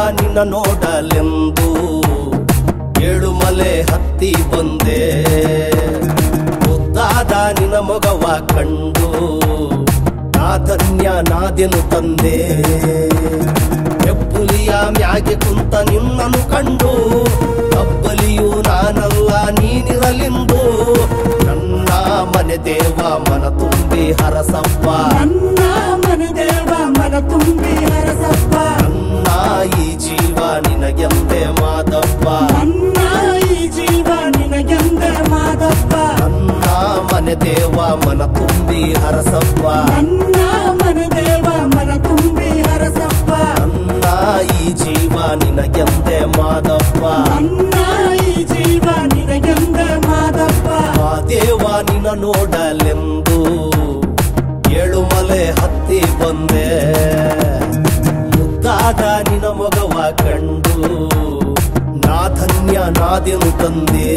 ನಿನ್ನ ನೋಡಲೆಂದು ಏಳುಮಲೆ ಹತ್ತಿ ಬಂದೆ. ಮುದ್ದಾದ ನಿನ್ನ ಮೊಗವ ಕಂಡು ನಾ ಧನ್ಯ ನಾದೆನು ತಂದೆ. ಹೆಬ್ಬುಲಿಯ ಮ್ಯಾಗೆ ಕುಂತ ನಿನ್ನನ್ನು ಕಂಡು ತಬ್ಬಲಿಯು ನಾನಲ್ಲ ನೀನಿರಲೆಂದು ನನ್ನ ಮನೆ ದೇವ ಮನ ತುಂಬಿ ಹರಸಪ್ಪ. ನನ್ನ ಮನೆ ದೇವ ಮನ ತುಂಬಿ ಹರಸಪ್ಪ. ನನ್ನ ಈ ಜೀವ ನಿನಗೆಂದೆ ಮಾದಪ್ಪ. ನನ್ನ ಈ ಜೀವ ನಿನಗೆಂದೆ ಮಾದಪ್ಪ. ನನ್ನ ಮನೆ ದೇವ ಮನ ತುಂಬಿ ಹರಸಪ್ಪ. ನನ್ನ ಮನೆ ದೇವ ಮನ ತುಂಬಿ ಹರಸಪ್ಪ. ನನ್ನ ಈ ಜೀವ ನಿನಗೆಂದೆ ಮಾದಪ್ಪ. ನನ್ನ ಈ ಜೀವ ನಿನಗೆಂದೆ ಮಾದಪ್ಪ. ಆ ದೇವ ನಿನ್ನ ನೋಡಲೆಂದು ಏಳುಮಲೆ ಹತ್ತಿ ಬಂದೆ. ಮುದ್ದಾದ ನಿನ್ನ ಮೊಗವ ಕಂಡು ನಾ ಧನ್ಯ ನಾದೆನು ತಂದೆ.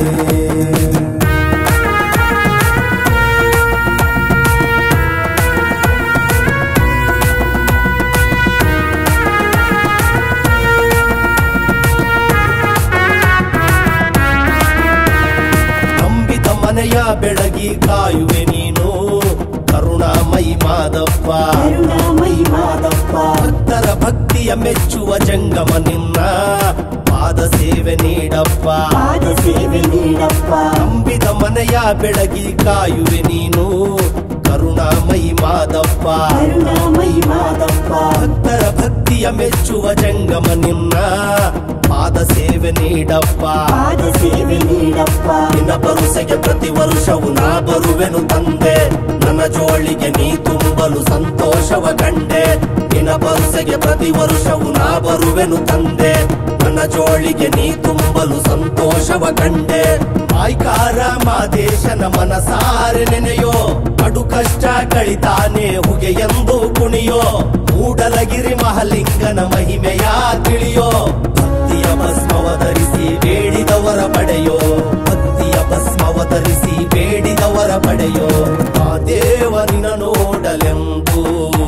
ನಂಬಿದ ಮನೆಯ ಬೆಳಗಿ ಕಾಯುವೆ ನೀನು ಕರುಣಾಮಯಿ ಮಾದಪ್ಪ. ಕರುಣಾಮಯಿ ಮಾದಪ್ಪ. ಭಕ್ತರ ಭಕ್ತಿಯ ಮೆಚ್ಚುವ ಜಂಗಮ ನಿನ್ನ ಪಾದ ಸೇವೆ ನೀಡಪ್ಪ. ಪಾದ ಸೇವೆ ನೀಡಪ್ಪ. ನಂಬಿದ ಮನೆಯ ಬೆಳಗಿ ಕಾಯುವೆ ನೀನು ಕರುಣಾಮಯಿ ಮಾದಪ್ಪ. ಕರುಣಾಮಯಿ ಮಾದಪ್ಪ. ಭಕ್ತರ ಭಕ್ತಿಯ ಮೆಚ್ಚುವ ಜಂಗಮ ನಿನ್ನ ಪಾದ ಸೇವೆ ನೀಡಪ್ಪ. ಪಾದ ಸೇವೆ ನೀಡಪ್ಪ. ನಿನ್ನ ಭರವಸೆಗೆ ಪ್ರತಿ ವರ್ಷವೂ ನಾ ಬರುವೆನು ತಂದೆ. ನನ್ನ ಜೋಳಿಗೆ ನೀ ತುಂಬಲು ಸಂತೋಷವ ಕಂಡೆ. ನಿನ್ನ ಭರವಸೆಗೆ ಪ್ರತಿ ವರ್ಷವೂ ನಾ ಬರುವೆನು ತಂದೆ. ನನ್ನ ಜೋಳಿಗೆ ನೀ ತುಂಬಲು ಸಂತೋಷವ ಕಂಡೆ. ಆಯ್ಕಾರ ಮಾದೇಶನ ಮನಸಾರೆ ನೆನೆಯೋ. ಕಡು ಕಷ್ಟ ಕಳಿತಾನೆ ಹುಗೆ ಎಂದು ಕುಣಿಯೋ. ಮೂಡಲಗಿರಿ ಮಹಾಲಿಂಗನ ಮಹಿಮೆಯ ತಿಳಿಯೋ. ಭಕ್ತಿಯ ಭಸ್ಮವ ಧರಿಸಿ ಬೇಡಿದವರ ಪಡೆಯೋ. ಭಕ್ತಿಯ ಭಸ್ಮವ ಧರಿಸಿ ಬೇಡಿದವರ ಪಡೆಯೋ. ಆ ದೇವ ನಿನ್ನ ನೋಡಲೆಂದು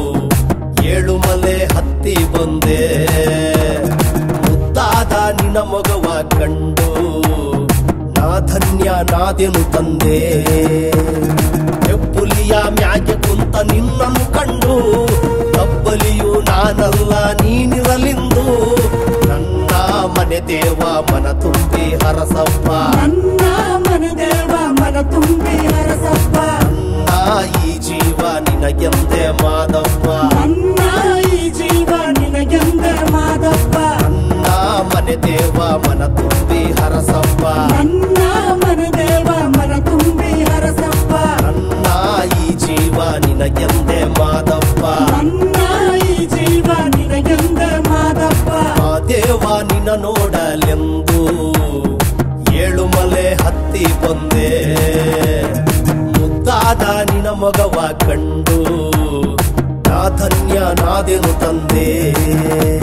ಏಳುಮಲೆ ಹತ್ತಿ ಬಂದೆ. ಮುದ್ದಾದ ನಿನ್ನ ಮೊಗವ ಕಂಡು ನಾ ಧನ್ಯ ನಾದೆನು ತಂದೆ. ಹೆಬ್ಬುಲಿಯ ಮ್ಯಾಗೆ ಕುಂತ ನಿನ್ನನ್ನು ಕಂಡು ತಬ್ಬಲಿಯು ನಾನಲ್ಲ ನೀನಿರಲೆಂದು ನನ್ನ ಮನೆ ದೇವ ಮನ ತುಂಬಿ ಹರಸಪ್ಪ. ನನ್ನ ಮನೆ ದೇವ ಮನ ತುಂಬಿ ಹರಸಪ್ಪ. ನನ್ನ ಈ ಜೀವ ನಿನಗೆಂದೆ ಮಾದಪ್ಪ. ನನ್ನ ಈ ಜೀವ ನಿನಗೆಂದೆ ಮಾದಪ್ಪ. ನನ್ನ ಮನೆ ದೇವ ಮನ ತುಂಬಿ ಹರಸಪ್ಪ. ನನ್ನ ಮನೆ ದೇವ ಮನ ತುಂಬಿ ಹರಸಪ್ಪ. ನನ್ನ ಈ ಜೀವ ನಿನಗೆಂದೆ ಮಾದಪ್ಪ. ನನ್ನ ಈ ಜೀವ ನಿನಗೆಂದೆ ಮಾದಪ್ಪ. ಆ ದೇವ ನಿನ್ನ ನೋಡಲೆಂದು ಏಳುಮಲೆ ಹತ್ತಿ ಬಂದೆ. ಮುದ್ದಾದ ನಿನ್ನ ಮೊಗವ ಕಂಡು ನಾ ಧನ್ಯ ನಾದೆನು ತಂದೆ.